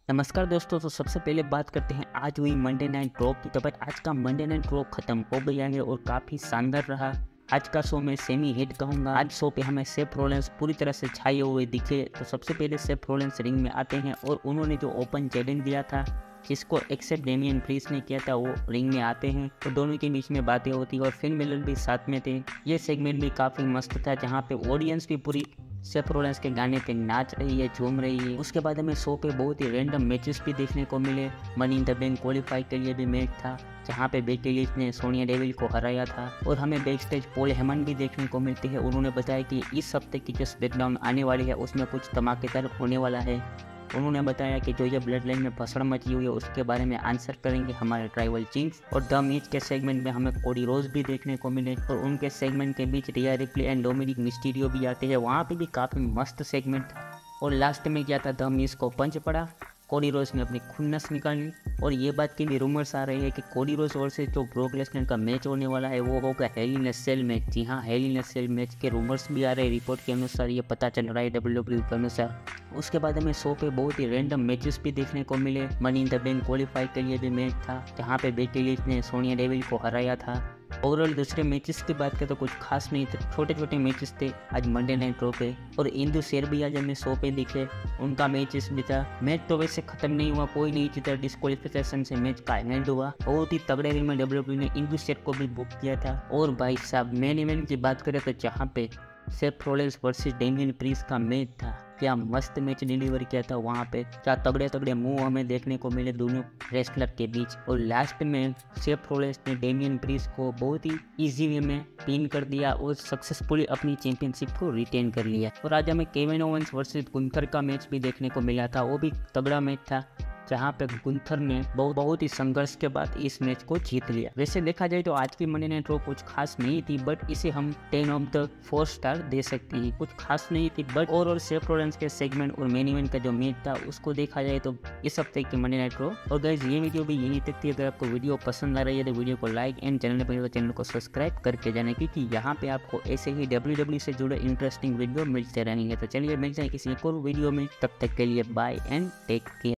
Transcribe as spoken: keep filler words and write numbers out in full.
नमस्कार दोस्तों। तो सबसे पहले बात करते हैं आज हुई मंडे नाइट ड्रॉ की। तो भाई आज का मंडे नाइट ड्रॉ खत्म हो गया है और काफ़ी शानदार रहा। आज का शो मैं सेमी हिट कहूँगा। आज शो पे हमें सेफ रोलेंस पूरी तरह से छाए हुए दिखे। तो सबसे पहले सेफ रोलेंस रिंग में आते हैं और उन्होंने जो ओपन चैलेंज दिया था, जिसको एक्सेप्ट डेमियन प्रीस्ट ने किया था, वो रिंग में आते हैं। तो दोनों के बीच में बातें होती और फिन मिलर भी साथ में थे। ये सेगमेंट भी काफ़ी मस्त था, जहाँ पे ऑडियंस भी पूरी सेफ रोलेंस के गाने पे नाच रही है, झूम रही है। उसके बाद हमें शो पे बहुत ही रैंडम मैचेस भी देखने को मिले। Money in the bank qualify के लिए भी मैच था, जहाँ पे बेकी लिंच ने सोनिया डेविल को हराया था। और हमें बैक स्टेज पॉल हेमन भी देखने को मिलते हैं। उन्होंने बताया कि इस हफ्ते की जो स्मैकडाउन आने वाली है उसमें कुछ धमाकेदार होने वाला है। उन्होंने बताया कि जो ये ब्लड लाइन में भसड़ मची हुई है उसके बारे में आंसर करेंगे हमारे ट्राइबल चीफ्स। और द मैच के सेगमेंट में हमें कोडी रोज भी देखने को मिले और उनके सेगमेंट के बीच Rhea Ripley and Dominik Mysterio भी आते हैं। वहाँ पे भी काफ़ी मस्त सेगमेंट था। और लास्ट में क्या था, द मिस को पंच पड़ा, कोडी रोज ने अपनी खुन्नस निकाली। और ये बात की भी रूमर्स आ रही है कि कोडी रोज वर्सेस जो ब्रॉक लेसनर का मैच होने वाला है वो होगा hell in a cell match. जी हाँ, hell in a cell match के रूमर्स भी आ रहे हैं। रिपोर्ट के अनुसार ये पता चल रहा है डब्ल्यू डब्ल्यू के अनुसार। उसके बाद हमें शो पे बहुत ही रैंडम मैचेस भी देखने को मिले। Money in the bank qualify के लिए भी मैच था, जहाँ पे बेकी लिंच ने सोनिया डेविल को हराया था। ओवरऑल दूसरे मैचेस की बात करें तो कुछ खास नहीं थे, छोटे छोटे मैचेस थे आज मंडे नाइट ड्रॉ पे। और इंदु शेर भी आज हमें शो पे दिखे, उनका मैचेस भी था। मैच तो वैसे खत्म नहीं हुआ, कोई नहीं जीता, डिस्क्वालिफिकेशन से मैच का एंड हुआ। बहुत ही तगड़े वे में डब्ल्यू डब्ल्यू ने इंदु शेर को भी बुक किया था। और भाई साहब मेन इवेंट की बात करें तो जहाँ पे Seth Rollins versus Damian Priest का मैच था, क्या मस्त मैच डिलीवर किया था। वहाँ पे क्या तगड़े तगड़े मूव हमें देखने को मिले दोनों रेसलर के बीच। और लास्ट में सेफ रोलेंस ने डेमियन प्रीस्ट को बहुत ही इजी वे में पिन कर दिया और सक्सेसफुली अपनी चैंपियनशिप को रिटेन कर लिया। और आज हमें केविन ओवेंस वर्सेस गुंथर का मैच भी देखने को मिला था, वो भी तगड़ा मैच था, जहाँ पे गुंथर ने बहुत बहुत ही संघर्ष के बाद इस मैच को जीत लिया। वैसे देखा जाए तो आज की मंडे नाइट ड्रॉ कुछ खास नहीं थी, बट इसे हम ten of the four star दे सकते हैं। कुछ खास नहीं थी, बट ओवरऑल सेफ रोलेंस के सेगमेंट और मेन इवेंट का जो मैच था उसको देखा जाए तो इस हफ्ते की मंडे नाइट ड्रॉ। और गाइस ये वीडियो भी यहीं तक थी। अगर आपको वीडियो पसंद आ रही है तो वीडियो को लाइक एंड चैनल पर चैनल को सब्सक्राइब करके जाना, क्योंकि यहाँ पे आपको ऐसे ही डब्ल्यू डब्ल्यू से जुड़े इंटरेस्टिंग वीडियो मिलते रहेंगे। तो चलिए मिलते हैं किसी एक और वीडियो में, तब तक के लिए बाय एंड टेक केयर।